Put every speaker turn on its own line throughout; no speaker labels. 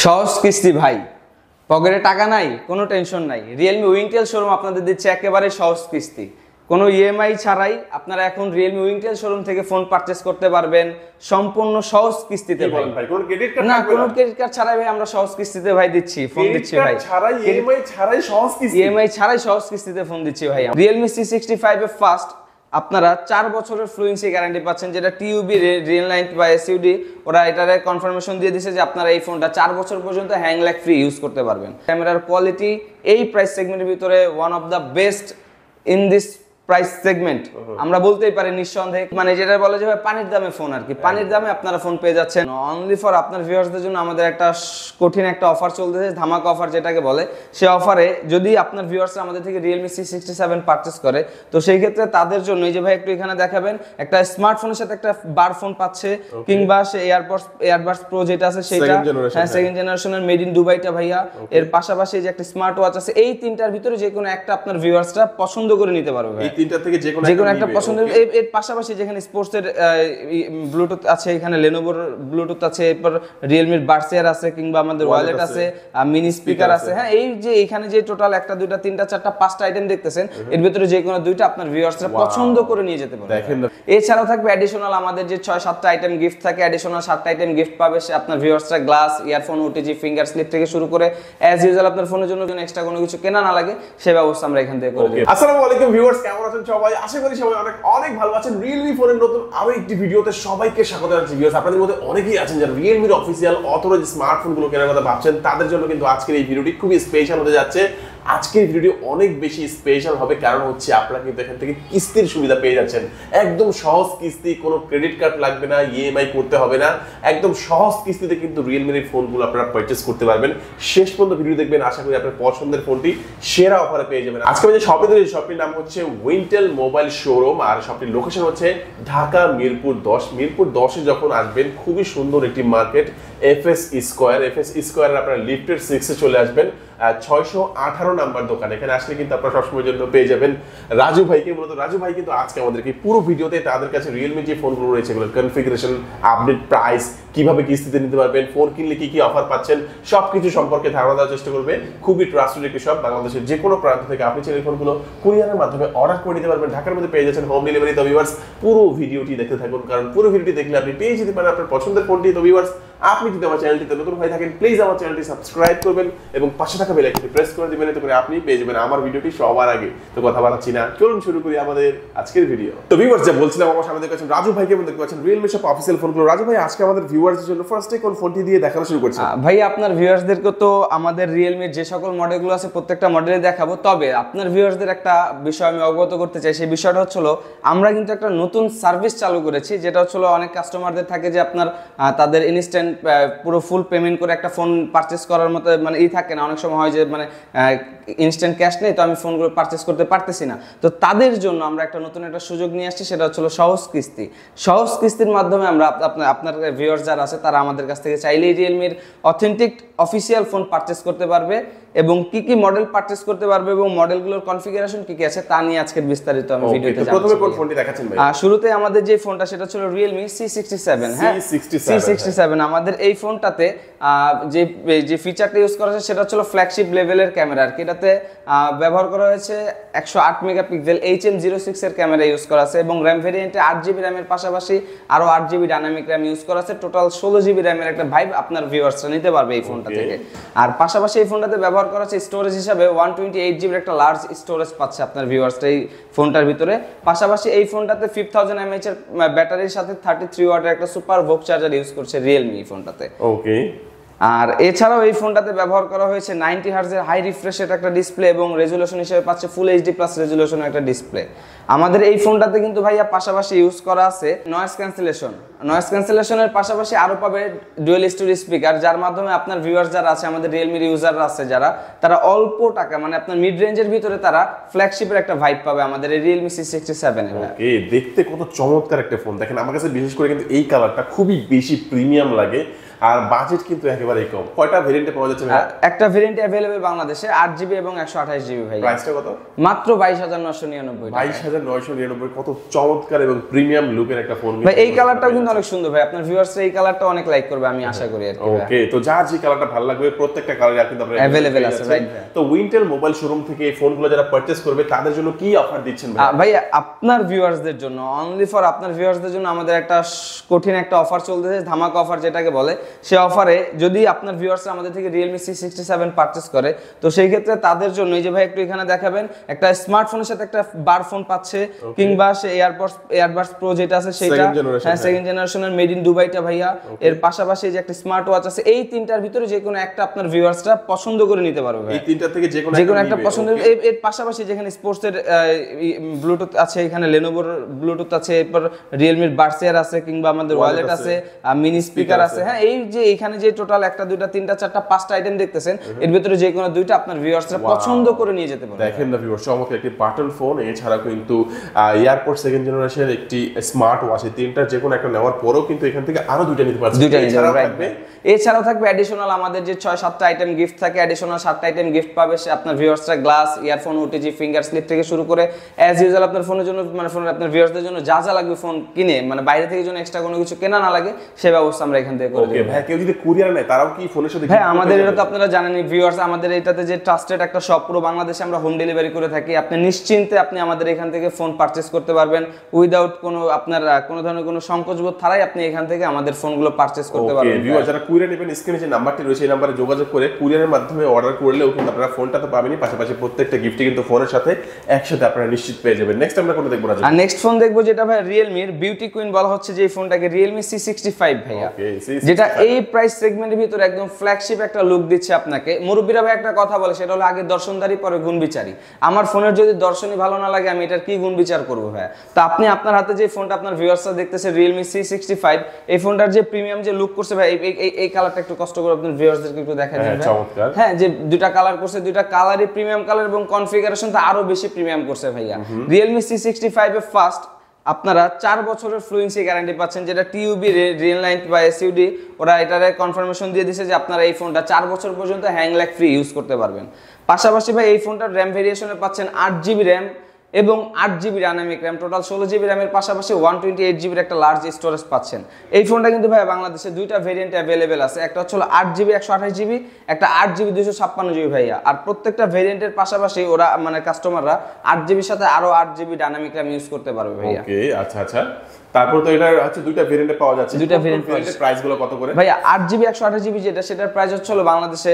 সহজ কিস্তি ভাই, পকেটে টাকা নাই, কোনো টেনশন নাই। রিয়েলমি উইংটেল শোরুম আপনাদের দিচ্ছে একেবারে সহজ কিস্তি, কোনো ইএমআই ছাড়াই আপনারা এখন রিয়েলমি উইংটেল শোরুম থেকে ফোন পারচেজ করতে পারবেন সম্পূর্ণ সহজ কিস্তিতে ভাই।
কোনো ক্রেডিট কার্ড
না, কোনো ক্রেডিট কার্ড ছাড়াই ভাই আমরা সহজ কিস্তিতে ভাই দিচ্ছি, ফোন দিচ্ছি ভাই।
ছাড়াই ইএমআই ছাড়াই সহজ কিস্তি,
ইএমআই ছাড়াই সহজ কিস্তিতে ফোন দিচ্ছি ভাই। রিয়েলমি C65 এর ফার্স্ট আপনারা 4 বছরের ফ্লুয়েন্সি গ্যারান্টি পাচ্ছেন, যেটা টিউবি রিয়েললাইন বা এসইউডি ওরা এটারে কনফার্মেশন দিয়ে দিয়েছে যে আপনারা এই ফোনটা 4 বছর পর্যন্ত হ্যাং ল্যাগ ফ্রি ইউজ করতে পারবেন। ক্যামেরার কোয়ালিটি এই প্রাইস সেগমেন্টের ভিতরে one of the best in this price segment আমরা বলতেই পারি নিঃসন্দেহে। মানে যেটা বলে যে ভাই পানির দামে ফোন আর কি, পানির দামে আপনারা ফোন পেয়ে যাচ্ছেন। অনলি ফর আপনার ভিউয়ার্সদের জন্য আমাদের একটা কঠিন একটা অফার চলতেছে, ধামাকা অফার যেটাকে বলে। সেই অফারে যদি আপনার ভিউয়ার্সরা আমাদের থেকে রিয়েলমি C67 পারচেস করে, তো সেই ক্ষেত্রে তাদের জন্য এই যে ভাই একটু এখানে দেখাবেন, একটা স্মার্টফোনের সাথে একটা বার ফোন পাচ্ছে, কিংবা সে এয়ারবাডস প্রো যেটা আছে সেটা, হ্যাঁ সেকেন্ড জেনারেশনের মেড ইন দুবাইটা ভাইয়া। এর পাশাপাশি যে একটা স্মার্ট ওয়াচ আছে, এই তিনটার ভিতরে যে কোনো একটা আপনার ভিউয়ার্সরা পছন্দ করে নিতে পারবে।
তিনটা থেকে যে কোনো
একটা পছন্দ। এর পাশাপাশি যেখানে স্পোর্টসের ব্লুটুথ আছে, এখানে লেনোভোর ব্লুটুথ আছে, এরপর রিয়েলমির বাডস এয়ার আছে, কিংবা আমাদের ওয়ালেট আছে, মিনি স্পিকার আছে। হ্যাঁ, এই যে এখানে যে টোটাল 1 2 3 4 5টা আইটেম দেখতেছেন, এর ভিতরে যে কোনো দুইটা আপনার ভিউয়ার্সরা পছন্দ করে নিয়ে যেতে পারবে। এছাড়াও থাকবে অ্যাডিশনাল আমাদের যে 6-7টা আইটেম গিফট থাকে, অ্যাডিশনাল 7টা আইটেম গিফট পাবে সে আপনার ভিউয়ার্সরা। Glass, earphone, OTG, finger slip থেকে শুরু করে অ্যাজ ইউজুয়াল আপনার ফোনের জন্য এক্সট্রা কোনো কিছু কেনা না লাগে, সেই ব্যবস্থা আমরা এখান থেকে করে দেব।
আসসালামু আলাইকুম ভিউয়ার্স, কেমন আছেন সবাই? আশা করি সবাই অনেক ভালো আছেন। রিয়েলমি ফোনের নতুন আরো একটি ভিডিওতে সবাইকে স্বাগত জানাচ্ছি। ভিউয়ার্স, আপনাদের মধ্যে অনেকেই আছেন যারা রিয়েলমির অফিসিয়াল অথরাইজড স্মার্টফোনগুলো কেনার কথা ভাবছেন, তাদের জন্য কিন্তু আজকের এই ভিডিওটি খুবই স্পেশাল হতে যাচ্ছে। আজকের ভিডিও অনেক বেশি স্পেশাল হবে, কারণ হচ্ছে আপনারা কিন্তু এখান থেকে কিস্তির সুবিধা পেয়ে যাচ্ছেন। একদম সহজ কিস্তি, কোনো ক্রেডিট কার্ড লাগবে না, ইএমআই করতে হবে না, একদম সহজ কিস্তিতে কিন্তু রিয়েলমির এই ফোনগুলো আপনারা পারচেজ করতে পারবেন। শেষ পর্যন্ত ভিডিও দেখবেন, আশা করি আপনার পছন্দের ফোনটি সেরা অফারে পেয়ে যাবেন। আজকে যে শপে তৈরি, শপটির নাম হচ্ছে উইন্টেল মোবাইল শোরুম, আর শপটির লোকেশন হচ্ছে ঢাকা মিরপুর 10। মিরপুর 10-এ যখন আসবেন, খুবই সুন্দর একটি মার্কেট, এফএস স্কোয়ার আপনারা লিফটের 6-এ চলে আসবেন, 618 নাম্বার দোকান। এখানে আসলে কিন্তু আপনারা সবসময়ের জন্য পেয়ে যাবেন রাজু ভাইকে। মূলত রাজু ভাই কিন্তু আজকে আমাদেরকে পুরো ভিডিওতে তাদের কাছে রিয়েলমি যে ফোনগুলো রয়েছে এগুলোর কনফিগারেশন, আপডেট, প্রাইস, কিভাবে কিস্তিতে নিতে পারবেন, ফোন কিনলে কি কি অফার পাচ্ছেন, সবকিছু সম্পর্কে ধারণা দেওয়ার চেষ্টা করবে। খুবই ট্রাস্টেড একটি শপ, বাংলাদেশের যে কোনো প্রান্ত থেকে আপনি চাইলে ফোনগুলো কুরিয়ারের মাধ্যমে অর্ডার করে নিতে পারবেন। ঢাকার মধ্যে পেয়ে যাচ্ছেন হোম ডেলিভারি। তো ভিউয়ার্স, পুরো ভিডিওটি দেখতে থাকুন, কারণ পুরো ভিডিওটি দেখলে আপনি পেয়ে যেতে পারেন আপনার পছন্দের ফোনটি। তো ভিউয়ার্স, আপনি যদি আমার চ্যানেলটিতে নতুন হয়ে থাকেন, প্লিজ আমার চ্যানেলটি সাবস্ক্রাইব করবেন এবং পাশে থাকা বেল আইকনটি প্রেস করে দিবেন, এতে করে আপনি পেয়ে যাবেন আমার ভিডিওটি সবার আগে। তো কথা বাড়াচ্ছি না, চলুন শুরু করি আমাদের আজকের ভিডিও। তো ভিউয়ার্স, যা বলছিলাম, আমার সামনে দেখতে পাচ্ছেন রাজু ভাইকে, এবং দেখতে পাচ্ছেন রিয়েলমি শপ অফিসিয়াল ফোনগুলো। রাজু ভাই, আজকে আমাদের ভিউয়ার্সদের জন্য ফার্স্টে কোন ফোনটি দিয়ে দেখানো শুরু করছেন?
ভাই, আপনার ভিউয়ার্সদেরকে তো আমাদের রিয়েলমির যে সকল মডেলগুলো আছে প্রত্যেকটা মডেলে দেখাবো। তবে আপনার ভিউয়ার্সদের একটা বিষয় আমি অবগত করতে চাই। সেই বিষয়টা হচ্ছিল, আমরা কিন্তু একটা নতুন সার্ভিস চালু করেছি, যেটা হচ্ছিল অনেক কাস্টমারদের থাকে যে আপনার তাদের ইনস্ট্যান্ট পুরো ফুল পেমেন্ট করে একটা ফোন পারচেস করার মতো মানে থাকে না। অনেক সময় হয় যে মানে ইনস্ট্যান্ট ক্যাশ নেই, তো আমি ফোনগুলো পারচেস করতে পারতেছি না। তো তাদের জন্য আমরা একটা নতুন একটা সুযোগ নিয়ে আসছি, সেটা হচ্ছিল সহজ কিস্তি। সহজ কিস্তির মাধ্যমে আমরা আপনার ভিউয়ার্স যারা আছে তারা আমাদের কাছ থেকে চাইলেই রিয়েলমির অথেন্টিক অফিসিয়াল ফোন পারচেস করতে পারবে, এবং কি কি মডেল পারচেস করতে পারবে এবং মডেলগুলোর কনফিগারেশন কি কি আছে তা নিয়ে আজকের বিস্তারিত আমি ভিডিওতে জানাবো।
প্রথমে কোন ফোনটি দেখাচ্ছেন ভাই?
শুরুতে আমাদের যে ফোনটা সেটা ছিল রিয়েলমি C67। হ্যাঁ, C67 আমাদের এই ফোনটাতে যে ফিচারটা ইউজ করা হয়েছে সেটা হচ্ছে ফ্ল্যাগশিপ লেভেলের ক্যামেরা। আর কি এটাতে ব্যবহার করা হয়েছে 108 মেগাপিক্সেল HM06 এর ক্যামেরা ইউজ করা আছে, এবং র্যাম ভেরিয়েন্টে 8GB র্যামের পাশাপাশি আরো 8GB ডাইনামিক র্যাম ইউজ করা আছে। টোটাল 16GB র্যামের একটা ভাইব আপনার ভিউয়ার্সরা নিতে পারবে এই ফোনটা থেকে। আর পাশাপাশি এই ফোনটাতে ব্যবহার করা আছে স্টোরেজ হিসাবে 128GB একটা লার্জ স্টোরেজ পাচ্ছে আপনার ভিউয়ার্সরা এই ফোনটার ভিতরে। পাশাপাশি এই ফোনটাতে 5000 mAh এর ব্যাটারির সাথে 33 ওয়াটের একটা সুপার ভোক চার্জার ইউজ করছে রিয়েলমি এই ফোনটাতে।
ওকে। আর
এছাড়াও এই ফোনটাতে ব্যবহার করা হয়েছে 90 হার্জের হাই রিফ্রেশের একটা ডিসপ্লে, এবং রেজুলেশন হিসেবে পাচ্ছে ফুল এইচডি প্লাস রেজুলেশনের একটা ডিসপ্লে। আমাদের এই ফোনটাতে কিন্তু ভাইয়া পাশাপাশি ইউজ করা আছে নয়েজ ক্যান্সেলেশনের পাশাপাশি আরো পাবে ডুয়াল স্টোরেজ স্পিকার, যার মাধ্যমে আপনার ভিউয়ার্স যারা আছে, আমাদের রিয়েলমির ইউজাররা আছে যারা, তারা অল্প টাকা মানে আপনার মিড রেঞ্জের ভিতরে তারা ফ্ল্যাগশিপের একটা ভাইব পাবে আমাদের এই রিয়েলমি C67 এ।
ওকে, দেখতে কত চমৎকার একটা ফোন। দেখেন, আমার কাছে বিশেষ করে কিন্তু এই কালারটা খুবই বেশি প্রিমিয়াম লাগে। আর বাজেট কিন্তু একেবারেই কম। কয়টা ভেরিয়েন্টে পাওয়া যাচ্ছে ভাই?
একটা ভেরিয়েন্ট अवेलेबल বাংলাদেশে 8GB এবং 128GB ভাই।
প্রাইসটা কত?
মাত্র 22999 টাকা।
22999 কত চমৎকার এবং প্রিমিয়াম লুকের একটা ফোন।
ভাই এই কালারটাও কিন্তু অনেক সুন্দর ভাই, আপনার ভিউয়ার্সরা এই কালারটা অনেক লাইক করবে আমি আশা করি আর কি।
ওকে, তো যার যে কালারটা ভালো লাগবে প্রত্যেকটা কালার কিন্তু আপনারা
अवेलेबल আছে ভাই।
তো উইন্টেল মোবাইল শোরুম থেকে এই ফোনগুলো যারা পারচেজ করবে তাদের জন্য কি অফার দিচ্ছেন ভাই?
ভাই আপনার ভিউয়ার্সদের জন্য, অনলি ফর আপনার ভিউয়ার্সদের জন্য আমাদের একটা কঠিন একটা অফার চলতেছে, ধামাকা অফার যেটাকে বলে। সেই অফারে যদি আপনার ভিউয়ার্সরা আমাদের থেকে Realme C67 পারচেজ করে, তো সেই ক্ষেত্রে তাদের জন্য এই যে ভাই একটু এখানে দেখাবেন, একটা স্মার্টফোনের সাথে একটা বার ফোন পাচ্ছে, কিংবা সে এয়ারবাডস প্রো যেটা আছে সেটা, হ্যাঁ সেকেন্ড জেনারেশনের মেড ইন দুবাইটা ভাইয়া। এর পাশাপাশি যে একটা স্মার্ট ওয়াচ আছে, এই তিনটার ভিতরে যে কোনো একটা আপনার ভিউয়ার্সরা পছন্দ করে নিতে পারবে ভাই।
এই তিনটা থেকে যে কোনো
একটা পছন্দ। এর পাশাপাশি যেখানে স্পোর্টসের ব্লুটুথ আছে, এখানে লেনোভোর ব্লুটুথ আছে, এরপর রিয়েলমির বাডসেয়ার আছে, কিংবা আমাদের ওয়ালেট আছে, মিনি স্পিকার আছে। হ্যাঁ এই যে এখানে যে টোটাল একটা দুইটা তিনটা চারটা পাঁচটা আইটেম দেখতেছেন, এর ভিতরে যে কোনো দুইটা আপনার ভিউয়ার্সরা পছন্দ করে নিয়ে যেতে পারবে।
দেখেন না ভিউয়ার্স, চমৎকার একটি বাটন ফোন, এছাড়া কিন্তু এয়ারপোর্ট সেকেন্ড জেনারেশনের একটি স্মার্ট ওয়াচ, এই তিনটা যে কোনো একটা নেওয়ার পরেও কিন্তু এখান থেকে আরো দুইটা নিতে পারছেন।
এছাড়াও থাকবে অ্যাডিশনাল আমাদের যে 6-7টা আইটেম গিফট থাকে, অ্যাডিশনাল 7টা আইটেম গিফট পাবে সে আপনার ভিউয়ার্সরা। Glass, earphone, OTG, finger slip থেকে শুরু করে অ্যাজ ইউজুয়াল আপনার ফোনের জন্য, মানে ফোনের আপনার ভিউয়ার্সদের জন্য যা যা লাগবে ফোন কিনে, মানে বাইরে থেকে যেন এক্সট্রা কোনো কিছু কেনা না লাগে, সেই ব্যবস্থা আমরা এখান থেকে করে দেব।
ওকে ভাই, কেউ যদি কুরিয়ার নেয় তারাও কি ফোনের সাথে?
হ্যাঁ, আমাদের এটা তো আপনারা জানেনই ভিউয়ার্স, আমাদের এটাতে যে ট্রাস্টেড একটা শপ, পুরো বাংলাদেশে আমরা হোম ডেলিভারি করে থাকি। আপনি নিশ্চিন্তে আপনি আমাদের এখান থেকে ফোন পারচেজ করতে পারবেন উইদাউট কোনো আপনার কোনো ধরনের কোনো সংকোচবোধ ছাড়াই আপনি এখান থেকে আমাদের ফোনগুলো পারচেজ করতে পারবেন।
ভিউয়ার্স যারা কুরিয়ার নেবেন, স্ক্রিনে যে নাম্বারটি রয়েছে এই নাম্বারে যোগাযোগ করে কুরিয়ারের মাধ্যমে অর্ডার করলেও কিন্তু আপনারা ফোনটা তো পাবেনই, পাশাপাশি প্রত্যেকটা গিফটই কিন্তু ফোনের সাথে একসাথে আপনারা নিশ্চিত পেয়ে যাবেন। নেক্সট আমরা কোনটা দেখব?
আর নেক্সট ফোন দেখবো যেটা ভাই রিয়েলমির বিউটি কুইন বলা হচ্ছে, যে এই ফোনটাকে Realme C65 ভাইয়া, যেটা এই প্রাইস সেগমেন্টের ভিতরে একদম ফ্ল্যাগশিপ একটা লুক দিচ্ছে আপনাকে। মুরব্বিরা ভাই একটা কথা বলে, সেটা হলো আগে দর্শনদারি পরে গুণ বিচারি। আমার ফোনের যদি দর্শনই ভালো না লাগে, আমি এটার কি গুণ বিচার করবো ভাই? তো আপনি আপনার হাতে যে ফোনটা আপনার ভিউয়ার্সরা দেখতেছে Realme C65, এই ফোনটার যে প্রিমিয়াম যে লুক করছে ভাই, এই কালারটা একটু কষ্ট করে আপনার ভিউয়ার্সদেরকে একটু দেখাই দিন ভাই। হ্যাঁ, যে দুইটা কালার করছে, দুইটা কালারই প্রিমিয়াম কালার, এবং কনফিগারেশনটা আরো বেশি প্রিমিয়াম করছে ভাইয়া। Realme C65 এ ফার্স্ট আপনারা 4 বছরের ফ্লুয়েন্সি গ্যারান্টি পাচ্ছেন, যেটা টিউবি, রিয়েললাইন বা এসইউডি ওরা এটারে কনফার্মেশন দিয়ে দিয়েছে যে আপনারা এই ফোনটা 4 বছর পর্যন্ত হ্যাং ল্যাগ ফ্রি ইউজ করতে পারবেন। পাশাপাশি ভাই এই ফোনটার র্যাম ভেরিয়েশনে পাচ্ছেন 8GB র্যাম এবং 8GB dynamic RAM, total 16GB র্যামের পাশাপাশি 128GB একটা লার্জ স্টোরেজ পাচ্ছেন। এই ফোনটা কিন্তু ভাই বাংলাদেশে দুইটা ভেরিয়েন্টে অ্যাভেলেবেল আছে, একটা হচ্ছে 8GB 128GB, একটা 8GB 256GB ভাইয়া। আর প্রত্যেকটা ভেরিয়েন্টের পাশাপাশি ওরা মানে কাস্টমাররা 8GBর সাথে আরো 8GB ডাইনামিক র্যাম ইউজ করতে পারবে ভাইয়া।
ওকে, আচ্ছা আচ্ছা। তারপর তো এটা হচ্ছে দুইটা ভেরিয়েন্টে পাওয়া যাচ্ছে,
দুইটা ভেরিয়েন্টের
প্রাইস গুলো কত করে
ভাইয়া? 8GB 128GB যেটা, সেটার প্রাইস হচ্ছে বাংলাদেশে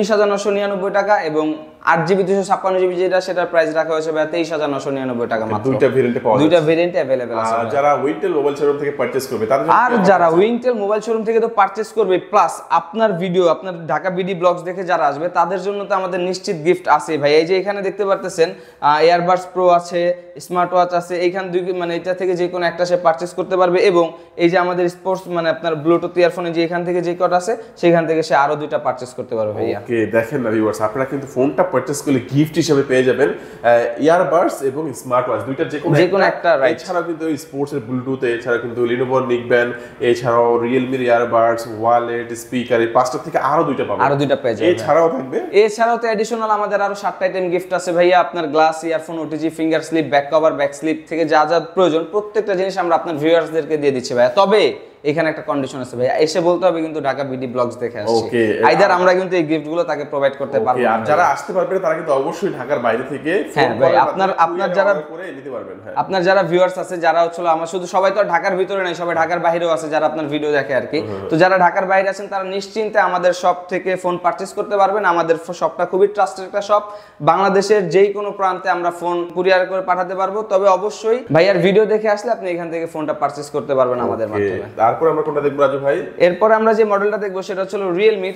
19,999 টাকা, এবং 8GB 256GB যেটা, সেটার প্রাইস রাখা হয়েছে ভাইয়া 23,999 টাকা মাত্র।
দুইটা ভেরিয়েন্টে পাওয়া যাচ্ছে,
দুইটা ভেরিয়েন্টে अवेलेबल আছে।
যারা উইন্টেল মোবাইল শোরুম থেকে পারচেজ করবে তাদের,
আর যারা উইন্টেল মোবাইল শোরুম থেকে তো পারচেজ করবে, প্লাস আপনার ভিডিও, আপনার ঢাকা বিডি ব্লগস দেখে যারা আসবে তাদের জন্য তো আমাদের নিশ্চিত গিফট আছে ভাই। এই যে এখানে দেখতে পারতেছেন এয়ারবাডস প্রো আছে, স্মার্ট ওয়াচ আছে, এইখান দুই মানে এটা থেকে যে কোনো একটা সে পারচেজ করতে পারবে, এবং এই যে আমাদের স্পোর্টস মানে আপনার ব্লুটুথ ইয়ারফোনে যে এখান থেকে যে কট আছে সেখান থেকে সে আরো দুইটা পারচেজ করতে পারবে ভাইয়া।
ওকে, দেখেন না ভিউয়ার্স, আপনারা কিন্তু ফোনটা পারচেজ করলে গিফট হিসেবে পেয়ে যাবেন ইয়ারবাডস এবং স্মার্ট ওয়াচ, দুইটা যে কোনো একটা। এছাড়াও কিন্তু স্পোর্টস এর ব্লুটুথ, এছাড়া কিন্তু Lenovo নিকব্যান্ড, এছাড়াও Realme ইয়ারবাডস, ওয়ালেট, স্পিকার, এই পাঁচটা থেকে আরো দুইটা পাবেন,
আরো দুইটা পেয়ে যাবেন।
এছাড়াও
তো অ্যাডিশনাল আমাদের আরো 7টা আইটেম গিফট আছে ভাইয়া। আপনার glass, earphone, OTG, finger slip, back cover, back slip থেকে যা যা প্রয়োজন প্রত্যেকটা জিনিস আমরা আপনার ভিউয়ার্সদেরকে দিয়ে দিচ্ছি ভাইয়া। তবে এখানে একটা কন্ডিশন আছে ভাইয়া, এসে বলতে হবে কিন্তু ঢাকা বিডি ব্লগস দেখে আসছি, আইদার আমরা কিন্তু এই গিফটগুলো তাকে প্রোভাইড করতে পারবো।
আর যারা আসতে পারবে তারা কিন্তু অবশ্যই ঢাকার বাইরে থেকে
হ্যাঁ ভাই, আপনার যারা করে নিতে পারবেন। হ্যাঁ, আপনার যারা ভিউয়ার্স আছে, যারা হচ্ছে আমার শুধু সবাই তো ঢাকার ভিতরে নাই, সবাই ঢাকার বাইরেও আছে যারা আপনার ভিডিও দেখে আর কি। তো যারা ঢাকার বাইরে আছেন তারা নিশ্চিন্তে আমাদের শপ থেকে ফোন পারচেজ করতে পারবেন। আমাদের শপটা খুবই ট্রাস্টেড একটা শপ, বাংলাদেশের যেই কোনো প্রান্তে আমরা ফোন কুরিয়ার করে পাঠাতে পারবো। তবে অবশ্যই ভাইয়ার ভিডিও দেখে আসলে আপনি এখান থেকে ফোনটা পারচেজ করতে পারবেন আমাদের মাধ্যমে।
তারপর আমরা কোনটা দেখব রাজু ভাই?
এরপর আমরা যে মডেলটা দেখবো সেটা হচ্ছে Realme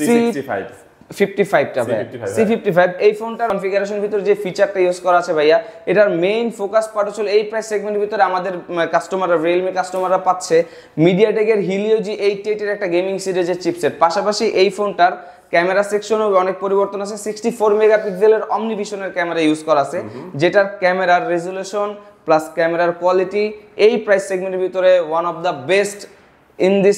C55 টা ভাই, C55। এই ফোনটার কনফিগারেশন ভিতর যে ফিচারটা ইউজ করা আছে ভাইয়া, এটার মেইন ফোকাস পার্ট হচ্ছে এই প্রাইস সেগমেন্টের ভিতরে আমাদের কাস্টমাররা, Realme কাস্টমাররা পাচ্ছে মিডিয়াটেকের Helio G88 এর একটা গেমিং সিরিজের চিপসেট। পাশাপাশি এই ফোনটার ক্যামেরা সেকশনেও অনেক পরিবর্তন আছে, 64 মেগাপিক্সেলের অমনিভিশনের ক্যামেরা ইউজ করা আছে, যেটার ক্যামেরার রেজুলেশন প্লাস ক্যামেরার কোয়ালিটি এই প্রাইস সেগমেন্টের ভিতরে one of the best in this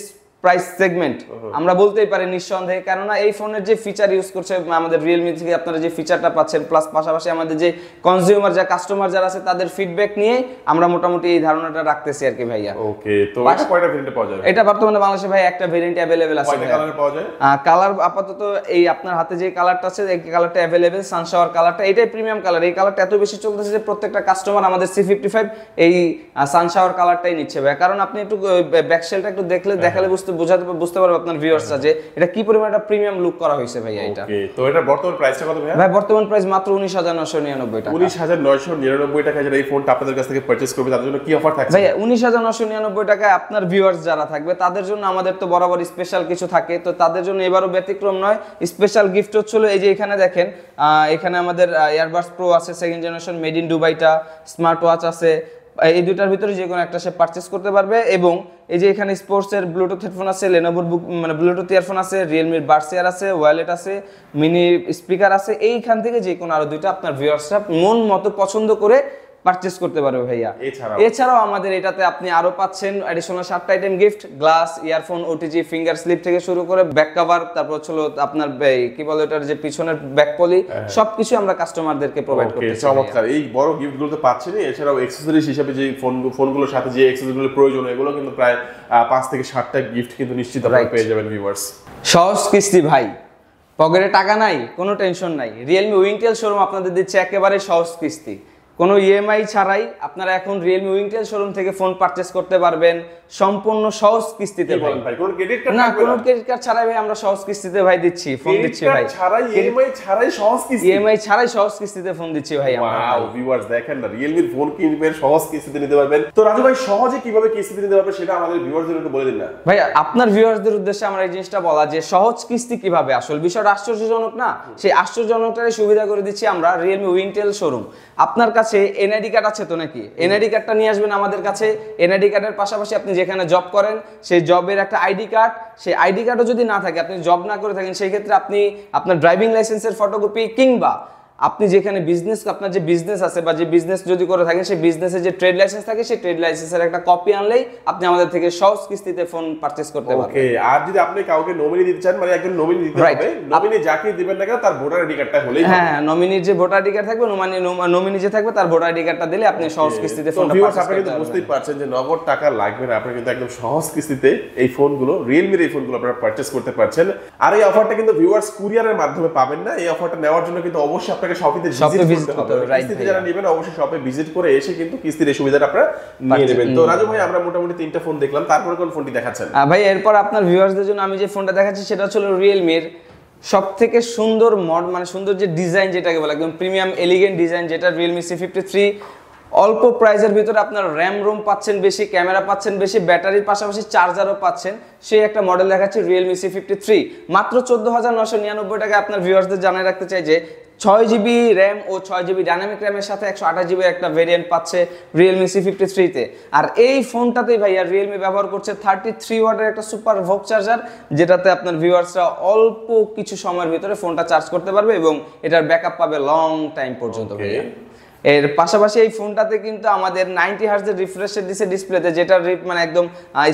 price segment আমরা বলতেই পারি নিঃসন্দেহে, কেননা এই ফোনের যে ফিচার ইউজ করছে আমাদের রিয়েলমি থেকে আপনারা যে ফিচারটা পাচ্ছেন, প্লাস পাশাপাশি আমাদের যে কনজিউমার যা কাস্টমার যারা আছে তাদের ফিডব্যাক নিয়ে আমরা মোটামুটি এই ধারণাটা রাখতেছি আর কি ভাইয়া।
ওকে, তো এটা কয়টা ভেরিয়েন্টে পাওয়া যাবে?
এটা বর্তমানে বাংলাদেশে ভাই একটা ভেরিয়েন্ট अवेलेबल আছে।
কয়টা কালারে পাওয়া যায়?
কালার আপাতত এই আপনার হাতে যে কালারটা আছে এই কালারটা अवेलेबल, সানশাওয়ার কালারটা, এটাই প্রিমিয়াম কালার। এই কালারটা এত বেশি চলতেছে যে প্রত্যেকটা কাস্টমার আমাদের C55 এই সানশাওয়ার কালারটাই নিচ্ছে ভাই। কারণ আপনি একটু ব্যাকশেলটা একটু দেখালে বুঝতে পারবে আপনার ভিউয়ার্সরা যে এটা কি পরিমাণ একটা প্রিমিয়াম লুক করা হয়েছে ভাই এটা।
ওকে, তো এটা বর্তমান প্রাইসটা কত ভাই?
ভাই বর্তমান প্রাইস মাত্র 19,999 টাকা।
19,999 টাকা যারা এই ফোনটা আপনাদের কাছ থেকে পারচেজ করবে তাদের জন্য কি অফার থাকছে?
ভাই 19,999 টাকায় আপনার ভিউয়ার্স যারা থাকবে তাদের জন্য আমাদের তো বরাবর স্পেশাল কিছু থাকে, তো তাদের জন্য এবারও ব্যতিক্রম নয়। স্পেশাল গিফট হচ্ছিল এই যে এখানে দেখেন, এখানে আমাদের এয়ারবাডস প্রো আছে সেকেন্ড জেনারেশন মেড ইন দুবাইটা, স্মার্ট ওয়াচ আছে, এই দুটার ভিতরে যে কোনো একটা সে পারচেজ করতে পারবে। এবং এই যে এখানে স্পোর্টসের ব্লুটুথ হেডফোন আছে, লেনোভোর মানে ব্লুটুথ ইয়ারফোন আছে, রিয়েলমির বাডস এয়ার আছে, ওয়্যালেট আছে, মিনি স্পিকার আছে। এইখান থেকে যে কোনো আরো দুইটা আপনার ভিউয়ার্সরা মন মতো পছন্দ করে পারচেজ করতে পারবে ভাইয়া। এছাড়াও আমাদের এটাতে আপনি আরো পাচ্ছেন অ্যাডিশনাল 7টা item gift, glass, earphone, OTG, finger slip থেকে শুরু করে ব্যাক কভার, তারপর হলো আপনার কি বলে এটার যে পিছনের ব্যাক পলি, সবকিছু আমরা কাস্টমারদেরকে প্রোভাইড করতেছি।
চমৎকার, এই বড় গিফটগুলো তো পাচ্ছেন। এছাড়াও অ্যাকসেসরিজ হিসেবে যে ফোনগুলোর সাথে যে অ্যাকসেসরিজগুলো প্রয়োজন এগুলো কিন্তু প্রায় 5 থেকে 7টা গিফট কিন্তু নিশ্চিত আপনারা পেয়ে যাবেন ভিউয়ার্স।
সহজ কিস্তি ভাই, পকেটে টাকা নাই, কোনো টেনশন নাই। রিয়েলমি উইংটেল শোরুম আপনাদের দিচ্ছে একেবারে সহজ কিস্তি, কোনো ইএমআই ছাড়াই আপনারা এখন রিয়েলমি উইংটেল শোরুম থেকে ফোন পারচেজ করতে পারবেন সম্পূর্ণ সহজ কিস্তিতে ভাই।
কোনো ক্রেডিট কার্ড
না, কোনো ক্রেডিট কার্ড ছাড়াই ভাই আমরা সহজ কিস্তিতে ভাই দিচ্ছি, ফোন দিচ্ছি ভাই।
ইএমআই ছাড়াই সহজ কিস্তি,
ইএমআই ছাড়াই সহজ কিস্তিতে ফোন দিচ্ছি ভাই আমরা।
ওয়াও ভিউয়ার্স, দেখেন না, রিয়েলমির ফোন কিনবেন সহজ কিস্তিতে নিতে পারবেন। তো রাজু ভাই সহজে কিভাবে কিস্তিতে নিতে পারবেন সেটা আমাদের ভিউয়ারদের একটু বলে দিন না
ভাই। আপনার ভিউয়ারদের উদ্দেশ্যে আমরা এই জিনিসটা বলা যে সহজ কিস্তি কিভাবে, আসল বিষয়টা আশ্চর্যজনক না, সেই আশ্চর্যজনকটারই সুবিধা করে দিচ্ছি আমরা রিয়েলমি উইংটেল শোরুম। আপনার কাছে এনআইডি কার্ড আছে তো নাকি? এনআইডি কার্ডটা নিয়ে আসবেন আমাদের কাছে। এনআইডি কার্ডের পাশাপাশি আপনি যেখানে জব করেন সেই জবের একটা আইডি কার্ড, সেই আইডি কার্ডও যদি না থাকে, আপনি জব না করে থাকেন, সেই ক্ষেত্রে আপনি আপনার ড্রাইভিং লাইসেন্সের ফটোকপি, কিংবা আপনি যেখানে বিজনেস, আপনার যে বিজনেস আছে বা যে বিজনেস যদি করে থাকেন সেই বিজনেসের যে ট্রেড লাইসেন্স থাকে সেই ট্রেড লাইসেন্সের একটা কপি আনলেই আপনি আমাদের থেকে সহজ কিস্তিতে ফোন পারচেজ করতে পারবেন।
ওকে, আর যদি আপনি কাউকে নমিনি দিতে চান, মানে একজন নমিনি দিতে হবে, নমিনি যাকে দিবেন না কেন তার ভোটার আইডি কার্ডটা হলেই হবে।
হ্যাঁ, নমিনির যে ভোটার আইডি কার্ড থাকবে, নমিনি যে থাকবে তার ভোটার আইডি কার্ডটা দিলে আপনি সহজ কিস্তিতে ফোন পারচেজ করতে পারবেন।
আপনি কিন্তু বুঝতেই পারছেন যে নগদ টাকা লাগবে না, আপনি কিন্তু একদম সহজ কিস্তিতে এই ফোনগুলো, রিয়েলমির এই ফোনগুলো আপনারা পারচেজ করতে পারছেন। আর এই অফারটা কিন্তু ভিউয়ার্স কুরিয়ারের মাধ্যমে পাবেন না। এই অফারটা নেওয়ার জন্য কিন্তু অবশ্যই আপনাকে শপিতে ভিজিট করতে হবে। কিস্তিতে যারা নেবেন অবশ্যই শপে ভিজিট করে এসে কিন্তু কিস্তির এই সুবিধাটা আপনারা নিয়ে নেবেন। তো রাজু ভাই আমরা মোটামুটি 3টা ফোন দেখলাম, তারপরে কোন ফোনটি দেখাচ্ছেন?
ভাই এরপর আপনার ভিউয়ার্সদের জন্য আমি যে ফোনটা দেখাচ্ছি সেটা হচ্ছে রিয়েলমির সবথেকে সুন্দর মানে সুন্দর যে ডিজাইন, যেটাকে বলে একদম প্রিমিয়াম এলিগেন্ট ডিজাইন, যেটা রিয়েলমি C53। অল্প প্রাইসের ভিতরে আপনার র্যাম রোম পাচ্ছেন বেশি, ক্যামেরা পাচ্ছেন বেশি, ব্যাটারির পাশাপাশি চার্জারও পাচ্ছেন, সেই একটা মডেল দেখাচ্ছি রিয়েলমি C53 মাত্র 14,999 টাকায়। আপনার ভিউয়ার্সদের জানিয়ে রাখতে চাই যে 6GB র্যাম ও 6GB ডাইনামিক র্যামের সাথে 128GB একটা ভেরিয়েন্ট পাচ্ছে রিয়েলমি C53 তে। আর এই ফোনটাতেই ভাইয়া রিয়েলমি ব্যবহার করছে 33 ওয়াটের একটা সুপার ভোক চার্জার, যেটাতে আপনার ভিউয়ার্সরা অল্প কিছু সময়ের ভিতরে ফোনটা চার্জ করতে পারবে এবং এটার ব্যাকআপ পাবে লং টাইম পর্যন্ত ভাইয়া। এর পাশাপাশি এই ফোনটাতে কিন্তু আমাদের 90 হার্টজের রিফ্রেশ রেট দিছে ডিসপ্লেতে, যেটা মানে একদম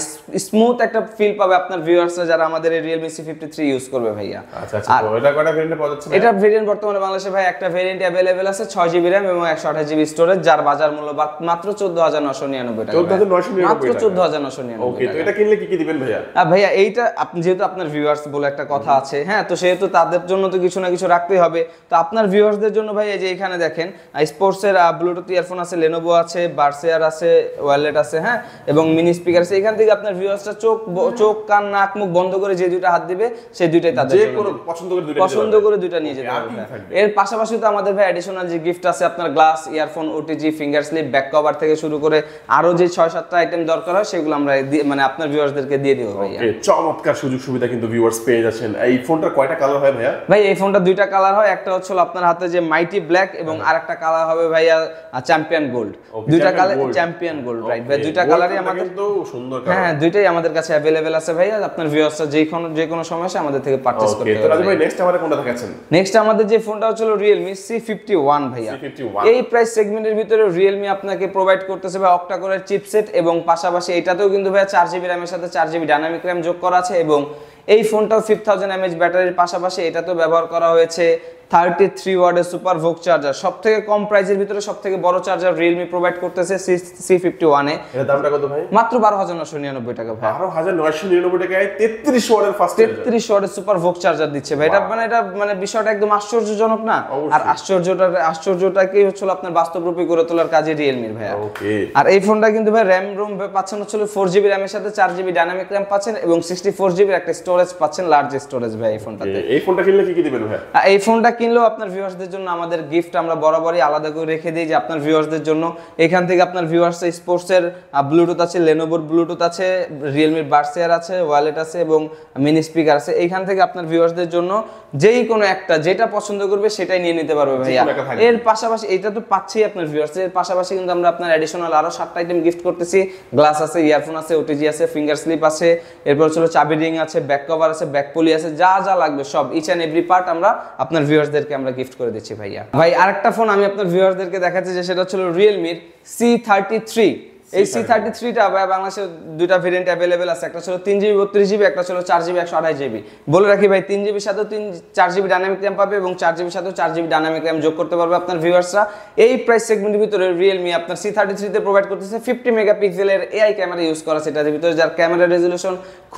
স্মুথ একটা ফিল পাবে আপনার ভিউয়ার্সরা যারা আমাদের এই Realme C53 ইউজ করবে ভাইয়া।
আচ্ছা, তো এটা কয়টা ভেরিয়েন্টে পাওয়া যাচ্ছে?
এটা ভেরিয়েন্ট বর্তমানে বাংলাদেশে ভাই একটা ভেরিয়েন্ট अवेलेबल আছে, 6GB RAM এবং 128GB স্টোরেজ, যার বাজার মূল্য মাত্র 14,999 টাকা।
14,999
মাত্র 14,999।
ওকে, তো এটা কিনলে কি কি দিবেন ভাইয়া?
ভাইয়া এইটা আপনি যেহেতু আপনার ভিউয়ার্স বলে একটা কথা আছে, হ্যাঁ, তো সেহেতু তাদের জন্য তো কিছু না কিছু রাখতেই হবে। তো আপনার ভিউয়ার্সদের জন্য ভাই এই যে এখানে দেখেন স্পোর্টসের ব্লুটুথ ইয়ারফোন আছে, লেনোভো আছে, বাডস এয়ার আছে, ওয়্যালেট আছে, হ্যাঁ, এবং মিনি স্পিকার আছে। এখান থেকে আপনার ভিউয়ার্সরা চোখ কান নাক মুখ বন্ধ করে যে দুইটা হাত দিবে সেই দুইটাই তাদের
যে কোনো পছন্দ করে দুইটা
নিয়ে যেতে পারবে। এর পাশাপাশি তো আমাদের ভাই অ্যাডিশনাল যে গিফট আছে আপনার glass, earphone, OTG, finger slip, back cover থেকে শুরু করে আরো যে 6-7টা আইটেম দরকার হয় সেগুলো আমরা মানে আপনার ভিউয়ার্সদেরকে দিয়ে দিব ভাইয়া।
চমৎকার সুযোগ সুবিধা কিন্তু ভিউয়ার্স পেয়ে যাচ্ছেন। এই ফোনটার কয়টা কালার হয় ভাইয়া?
ভাই এই ফোনটা দুইটা কালার হয়, একটা হচ্ছে আপনার হাতে যে মাইটি ব্ল্যাক এবং আরেকটা কালার হবে হবে ভাইয়া চ্যাম্পিয়ন গোল্ড। দুইটা কালার চ্যাম্পিয়ন গোল্ড, রাইট ভাই, দুইটা কালারই আমাদের
কিন্তু সুন্দর কালার।
হ্যাঁ, দুইটাই আমাদের কাছে अवेलेबल আছে ভাইয়া। আপনার ভিউয়ার্সরা যে কোনো সময় এসে আমাদের থেকে পারচেজ করতে
ওকে, তো রাজু ভাই নেক্সট আমাদের কোনটা দেখাচ্ছেন?
নেক্সট আমাদের যে ফোনটা হচ্ছে Realme C51 ভাইয়া। এই প্রাইস সেগমেন্টের ভিতরে Realme আপনাকে প্রোভাইড করতেছে ভাই অক্টা কোরের চিপসেট, এবং পাশাপাশি এটাতেও কিন্তু ভাইয়া 4GB RAM এর সাথে 4GB ডাইনামিক RAM যোগ করা আছে, এবং এই ফোনটাও 5000 mAh ব্যাটারির পাশাপাশি এটাতেও ব্যবহার করা হয়েছে 33 ওয়াটের সুপার ভোক চার্জার। সবথেকে কম প্রাইসের ভিতরে সবথেকে বড় চার্জার Realme প্রোভাইড করতেছে C51 এ।
এর দামটা কত ভাই?
মাত্র 12999 টাকা ভাই।
12999 টাকায় 33 ওয়াটের ফাস্ট চার্জার,
33 ওয়াটের সুপার ভোক চার্জার দিচ্ছে ভাই। এটা মানে বিষয়টা একদম আশ্চর্যজনক না? আর আশ্চর্যটাকে হচ্ছে আপনার বাস্তবরূপী করে তোলার কাজে Realme ভাই।
ওকে,
আর এই ফোনটা কিন্তু ভাই RAM ROM পাচ্ছেন হচ্ছে 4GB RAM এর সাথে 4GB ডাইনামিক RAM পাচ্ছেন, এবং 64GB একটা স্টোরেজ পাচ্ছেন, লার্জ স্টোরেজ ভাই এই ফোনটাতে।
এই ফোনটা কিনলে কি কি দিবেন ভাই?
এই ফোনটা কিনলেও আপনার ভিউয়ার্সদের জন্য আমাদের গিফট আমরা বরাবরই আলাদা করে রেখে দিই, যে আপনার ভিউয়ার্সদের জন্য এখান থেকে আপনার ভিউয়ার্স স্পোর্টসের ব্লুটুথ আছে, লেনোভোর ব্লুটুথ আছে, রিয়েলমির বাডস এয়ার আছে, ওয়ালেট আছে, এবং মিনি স্পিকার আছে। এইখান থেকে আপনার ভিউয়ার্সদের জন্য যেই কোনো একটা যেটা পছন্দ করবে সেটাই নিয়ে নিতে পারবে ভাইয়া। এর পাশাপাশি এটা তো পাচ্ছেই আপনার ভিউয়ার্স, এর পাশাপাশি কিন্তু আমরা আপনার অ্যাডিশনাল আরো 7টা আইটেম গিফট করতেছি। গ্লাস আছে, ইয়ারফোন আছে, ওটিজি আছে, ফিঙ্গার স্লিপ আছে, এরপর হলো চাবি রিং আছে, ব্যাক কভার আছে, ব্যাক পলি আছে, যা যা লাগবে সব ইচ এন্ড এভরি পার্ট আমরা আপনার ভিউয়ার্সদেরকে আমরা গিফট করে দিচ্ছি ভাইয়া। ভাই আরেকটা ফোন আমি আপনার ভিউয়ারদেরকে দেখাচ্ছি, যে সেটা হচ্ছে Realme C33। এই C33 টা ভাই বাংলাদেশে দুইটা ভেরিয়েন্ট अवेलेबल আছে, একটা ছিল 3GB 32GB, একটা ছিল 4GB 128GB। বলে রাখি ভাই 3GB সাথে 4GB ডাইনামিক RAM পাবে, এবং 4GB সাথে 4GB ডাইনামিক RAM যোগ করতে পারবে আপনার ভিউয়ার্সরা। এই প্রাইস সেগমেন্টের ভিতরে Realme আপনার C33 তে প্রোভাইড করতেছে 50 মেগাপিক্সেলের AI ক্যামেরা ইউজ করা আছে এটার ভিতরে, যার ক্যামেরা রেজোলিউশন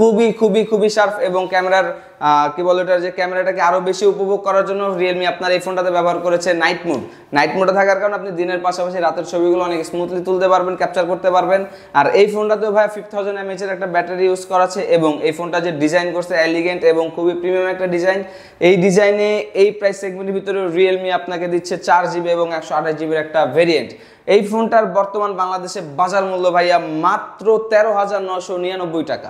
খুবই শার্প, এবং ক্যামেরার কি বলে এটা, যে ক্যামেরাটাকে আরো বেশি উপভোগ করার জন্য Realme আপনার এই ফোনটাতে ব্যবহার করেছে নাইট মোডে থাকার কারণে আপনি দিনের পাশাপাশি রাতের ছবিগুলো অনেক স্মুথলি তুলতে পারবেন, ক্যাপচার করতে পারবেন। আর এই ফোনটাতেও ভাই 5000 mAh এর একটা ব্যাটারি ইউজ করা আছে, এবং এই ফোনটা যে ডিজাইন করছে এলিগেন্ট এবং খুবই প্রিমিয়াম একটা ডিজাইন। এই ডিজাইনে এই প্রাইস সেগমেন্টের ভিতরে Realme আপনাকে দিচ্ছে 4GB এবং 128GB এর একটা ভেরিয়েন্ট। এই ফোনটার বর্তমান বাংলাদেশে বাজার মূল্য ভাইয়া মাত্র 13999 টাকা।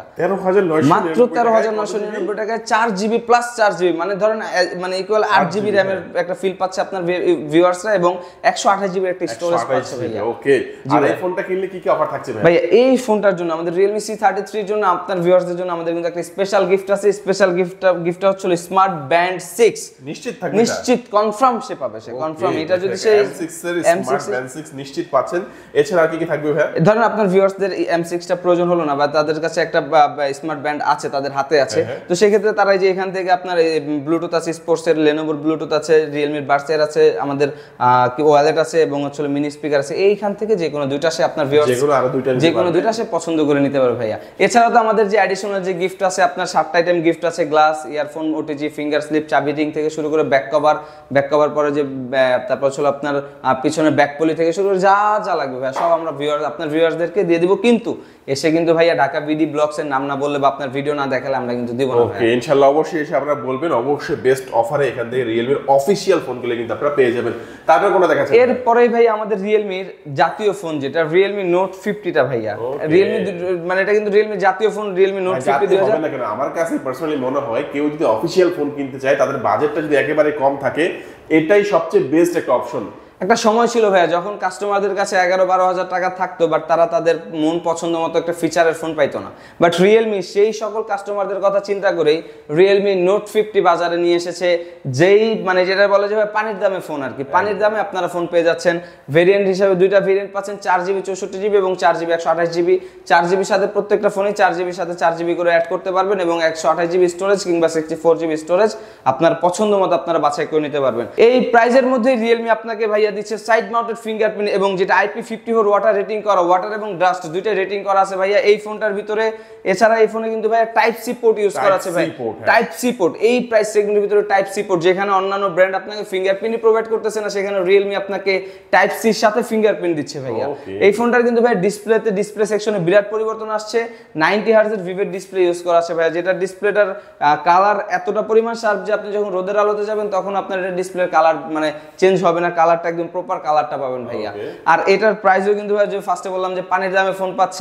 মাত্র 13999 টাকায় 4GB প্লাস 4GB, মানে ধরেন মানে ইকুয়াল 8GB RAM এর একটা ফিল পাচ্ছে আপনার ভিউয়ার্সরা, এবং 128GB একটা স্টোরেজ পাচ্ছে ভাইয়া।
ওকে, আর এই ফোনটা কিনলে কি কি অফার থাকছে ভাই?
ভাইয়া এই ফোনটার জন্য আমাদের Realme C33 এর জন্য আপনার ভিউয়ার্সদের জন্য আমাদের কিন্তু একটা স্পেশাল গিফট আছে। স্পেশাল গিফটটা হচ্ছে স্মার্ট ব্যান্ড 6।
নিশ্চিত থাকবে,
নিশ্চিত কনফার্ম সে পাবে, সে কনফার্ম। এটা যদি সে
M6 এর স্মার্ট ব্যান্ড 6 নিশ্চিত পাচ্ছেন। এছাড়া আর কি কি থাকবে ভাই?
ধরেন আপনার ভিউয়ার্সদের M6 টা প্রয়োজন হলো না, বা তাদের কাছে একটা স্মার্ট ব্যান্ড আছে, তাদের হাতে আছে, তো সেই ক্ষেত্রে তারা যে এখান থেকে আপনার ব্লুটুথ আছে, স্পোর্টস এর লেনোভোর ব্লুটুথ আছে, রিয়েলমির বাডস এয়ার আছে, আমাদের ওয়ালেট আছে, এবং হচ্ছে মিনি স্পিকার আছে। এইখান থেকে যে কোনো দুইটা সে আপনার ভিউয়ার্স যে কোনো দুইটা সে পছন্দ করে নিতে পারবে ভাইয়া। এছাড়াও তো আমাদের যে অ্যাডিশনাল যে গিফট আছে আপনার 7টা আইটেম গিফট আছে, glass, earphone, OTG, finger slip, চাবি রিং থেকে শুরু করে ব্যাক কভার পরে যে তারপর হলো আপনার পিছনে ব্যাক পলি থেকে শুরু করে যা যা লাগবে ভাইয়া সব আমরা আপনার ভিউয়ার্সদেরকে দিয়ে দিব। কিন্তু এসে কিন্তু ভাইয়া ঢাকা বিডি ব্লগস এর নাম না বললে বা আপনার ভিডিও না দেখালে আমরা কিন্তু দিব না।
ওকে, ইনশাআল্লাহ অবশ্যই এসে আপনারা বলবেন, অবশ্যই বেস্ট অফারে এখান থেকে Realme এর অফিশিয়াল ফোনগুলো কিন্তু আপনারা পেয়ে যাবেন। তারপর কোনটা দেখাচ্ছেন?
এরপরেই ভাই আমাদের Realme এর জাতীয় ফোন, যেটা Realme Note 50 টা ভাইয়া। Realme মানে এটা কিন্তু Realme জাতীয় ফোন, Realme Note 50 2000।
আমার কাছে পার্সোনালি মনে হয় কেউ যদি অফিশিয়াল ফোন কিনতে চায়, তাদের বাজেটটা যদি একেবারে কম থাকে, এটাই সবচেয়ে বেস্ট একটা অপশন।
একটা সময় ছিল ভাইয়া যখন কাস্টমারদের কাছে 11-12 হাজার টাকা থাকতো, বাট তারা তাদের মন পছন্দ মতো একটা ফিচারের ফোন পাইতো না। বাট Realme সেই সকল কাস্টমারদের কথা চিন্তা করেই Realme Note 50 বাজারে নিয়ে এসেছে, যেই মানে যেটা বলে যে পানির দামে ফোন আর কি, পানির দামে আপনারা ফোন পেয়ে যাচ্ছেন। ভেরিয়েন্ট হিসাবে দুইটা ভেরিয়েন্ট পাচ্ছেন, 4GB 64GB এবং 4GB 128GB। 4GB সাথে প্রত্যেকটা ফোনে 4GB সাথে 4GB করে অ্যাড করতে পারবেন, এবং 128GB স্টোরেজ কিংবা 64GB স্টোরেজ আপনার পছন্দ মতো আপনারা বাছাই করে নিতে পারবেন। এই প্রাইজের মধ্যে Realme আপনাকে ভাইয়া দিচ্ছে সাইড মাউন্টেড ফিঙ্গারপ্রিন্ট, এবং যেটা IP54 ওয়াটার রেটিং করা, ওয়াটার এবং ডাস্ট দুইটা রেটিং করা আছে ভাইয়া এই ফোনটার ভিতরে। এছাড়া এই ফোনে কিন্তু ভাইয়া টাইপ সি পোর্ট ইউজ করা আছে ভাই, টাইপ সি পোর্ট। এই প্রাইস সেগমেন্টের ভিতরে টাইপ সি পোর্ট, যেখানে অন্যান্য ব্র্যান্ড আপনাকে ফিঙ্গারপ্রিন্ট প্রোভাইড করতেছে না, সেখানে Realme আপনাকে টাইপ সির সাথে ফিঙ্গারপ্রিন্ট দিচ্ছে ভাইয়া। এই ফোনটার কিন্তু ভাই ডিসপ্লে সেকশনে বিরাট পরিবর্তন আসছে। 90 হার্জ এর ভিভেড ডিসপ্লে ইউজ করা আছে ভাইয়া, যেটা ডিসপ্লেটার কালার এতটা পরিমাণ শার্প যে আপনি যখন রোদের আলোতে যাবেন তখন আপনার এটা ডিসপ্লের কালার মানে চেঞ্জ হবে না, কালারটা একদম প্রপার কালারটা পাবেন ভাইয়া। আর এটার প্রাইসও কিন্তু ভাই যে ফার্স্টে বললাম যে পানির দামে ফোন পাচ্ছে,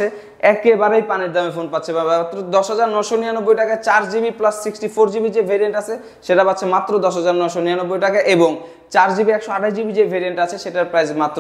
একেবারেই পানির দামে ফোন পাচ্ছে মাত্র 10,999 টাকা। 4GB প্লাস 64GB যে ভেরিয়েন্ট আছে সেটা পাচ্ছে মাত্র 10,999 টাকা, এবং 4GB 128GB যে ভেরিয়েন্ট আছে সেটার প্রাইস মাত্র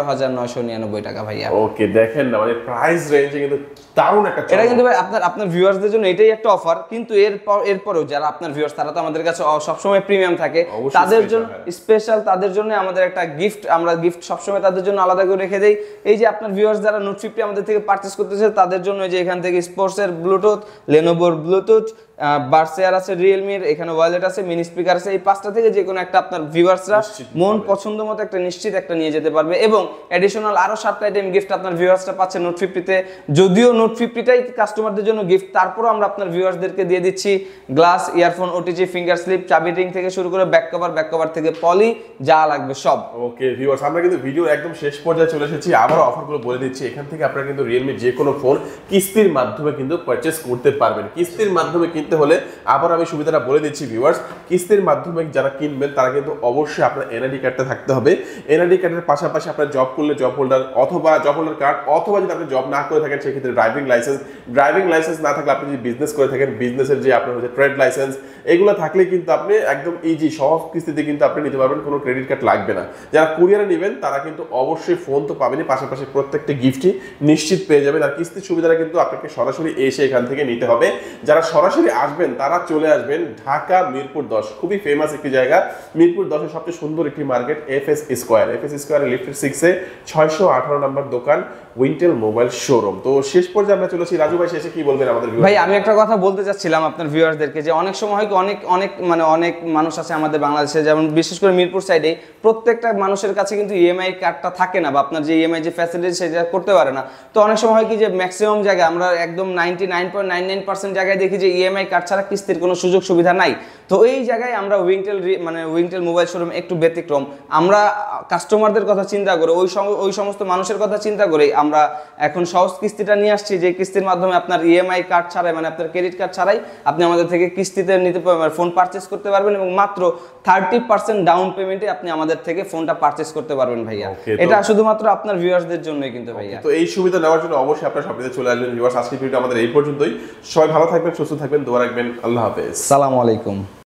11,999 টাকা ভাইয়া।
ওকে, দেখেন না মানে প্রাইস রেঞ্জে কিন্তু দারুণ একটা
এটা কিন্তু ভাই আপনার ভিউয়ার্সদের জন্য এটাই একটা অফার, কিন্তু এরপরেও যারা আপনার ভিউয়ার্স তারা তো আমাদের কাছে সবসময় প্রিমিয়াম থাকে, তাদের জন্য স্পেশাল, তাদের জন্য আমাদের একটা গিফট, আমরা গিফট সবসময় তাদের জন্য আলাদা করে রেখে দেই। এই যে আপনার ভিউয়ার্স যারা নোট 50 আমাদের থেকে পারচেজ করতেছে তাদের জন্য যে এখান থেকে স্পোর্টসের ব্লুটুথ, লেনোভোর ব্লুটুথ, বার্সেয়ার আছে, রিয়েলমির এখানে ওয়ালেট আছে, মিনি স্পিকার আছে, এই পাঁচটা থেকে যে কোনো একটা আপনার ভিউয়ার্সরা মন পছন্দ মতো একটা নিশ্চিত একটা নিয়ে যেতে পারবে, এবং অ্যাডিশনাল আরো 7টা আইটেম গিফট আপনার ভিউয়ার্সরা পাচ্ছে নোট 50-তে। যদিও নোট 50টাই কাস্টমারদের জন্য গিফট, তারপরও আমরা আপনার ভিউয়ার্সদেরকে দিয়ে দিচ্ছি glass, earphone, OTG, finger slip, চাবি রিং থেকে শুরু করে ব্যাক কভার থেকে পলি, যা লাগবে সব।
ওকে ভিউয়ার্স, আমরা কিন্তু ভিডিওর একদম শেষ পর্যায়ে চলে এসেছি। আবার অফারগুলো বলে দিচ্ছি। এখান থেকে আপনারা কিন্তু রিয়েলমি যে কোনো ফোন কিস্তির মাধ্যমে কিন্তু পারচেজ করতে পারবেন। কিস্তির মাধ্যমে কিনতে হলে আবার আমি সুবিধাটা বলে দিচ্ছি ভিউয়ার্স, কিস্তির মাধ্যমে যারা কিনবেন তারা কিন্তু অবশ্যই আপনার এনআইডি কার্ডটা থাকতে হবে। এনআইডি কার্ডের পাশাপাশি আপনার জব করলে জব হোল্ডার অথবা জব হোল্ডার কার্ড, অথবা যদি আপনি জব না করে থাকেন সেক্ষেত্রে ড্রাইভিং লাইসেন্স না থাকলে আপনি যদি বিজনেস করে থাকেন বিজনেসের যে আপনার হচ্ছে ট্রেড লাইসেন্স, এগুলো থাকলে কিন্তু আপনি একদম ইজি সহজ কিস্তিতে কিন্তু আপনি নিতে পারবেন, কোনো ক্রেডিট কার্ড লাগবে না। যারা কুরিয়ারে নেবেন তারা কিন্তু অবশ্যই ফোন তো পাবেনই, পাশাপাশি প্রত্যেকটা গিফটই নিশ্চিত পেয়ে যাবেন। আর কিস্তির সুবিধাটা কিন্তু আপনাকে সরাসরি এসে এখান থেকে নিতে হবে। যারা সরাসরি আসবেন তারা চলে আসবেন ঢাকা মিরপুর 10, খুবই ফেমাস একটি জায়গা। মিরপুর 10-এর সবচেয়ে সুন্দর একটি মার্কেট এফএস স্কয়ার লিফটের 6-এ 618 নম্বর দোকান, উইন্টেল মোবাইল শোরুম। তো শেষ পর্যায়ে আমরা চলেছি, রাজু ভাই শেষে কি বলবেন আমাদের
ভাই? আমি একটা কথা বলতে চাচ্ছিলাম আপনার ভিউয়ারদেরকে, যে অনেক সময় হয় কি অনেক মানুষ আছে আমাদের বাংলাদেশে, যেমন বিশেষ করে মিরপুর সাইডে প্রত্যেকটা মানুষের কাছে কিন্তু ইএমআই কার্ডটা থাকে না, বা আপনার যে ইএমআই যে ফ্যাসিলিটি সেটা করতে পারে না। তো অনেক সময় হয় কি যে ম্যাক্সিমাম জায়গায় আমরা একদম 99.99% জায়গায় দেখি যে ইএমআই কার্ড ছাড়া কিস্তির কোনো সুযোগ সুবিধা নাই। তো এই জায়গায় আমরা উইংটেল মোবাইল শোরুম একটু ব্যতিক্রম। আমরা কাস্টমারদের কথা চিন্তা করে ওই সমস্ত মানুষের কথা চিন্তা করে আমরা এখন সহজ কিস্তিটা নিয়ে আসছি, যে কিস্তির মাধ্যমে আপনার ইএমআই কার্ড ছাড়াই, মানে আপনার ক্রেডিট কার্ড ছাড়াই আপনি আমাদের থেকে কিস্তিতে নিতে পারবেন, ফোন পারচেজ করতে পারবেন, এবং মাত্র 30% ডাউন পেমেন্টে আপনি আমাদের থেকে ফোনটা পারচেজ করতে পারবেন ভাইয়া। এটা শুধুমাত্র আপনার ভিউয়ার্সদের জন্যই কিন্তু ভাইয়া।
তো এই সুবিধা নেওয়ার জন্য অবশ্যই আপনারা শপটিতে চলে আসবেন ভিউয়ার্স। আজকের ভিডিও আমাদের এই পর্যন্তই। সবাই ভালো থাকবেন, সুস্থ থাকবেন, দোয়া রাখবেন। আল্লাহ হাফেজ,
আসসালামু আলাইকুম।